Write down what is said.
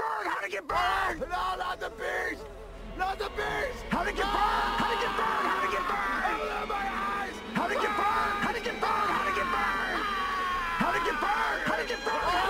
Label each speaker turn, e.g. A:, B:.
A: burned? How'd it get burned? No, not the beast! Not the beast! How'd it get burned? How'd it get burned? How'd it get burned? Out of my eyes! How'd it get burned? How'd it get burned? How'd it get burned? How'd it get burned? How'd it get burned?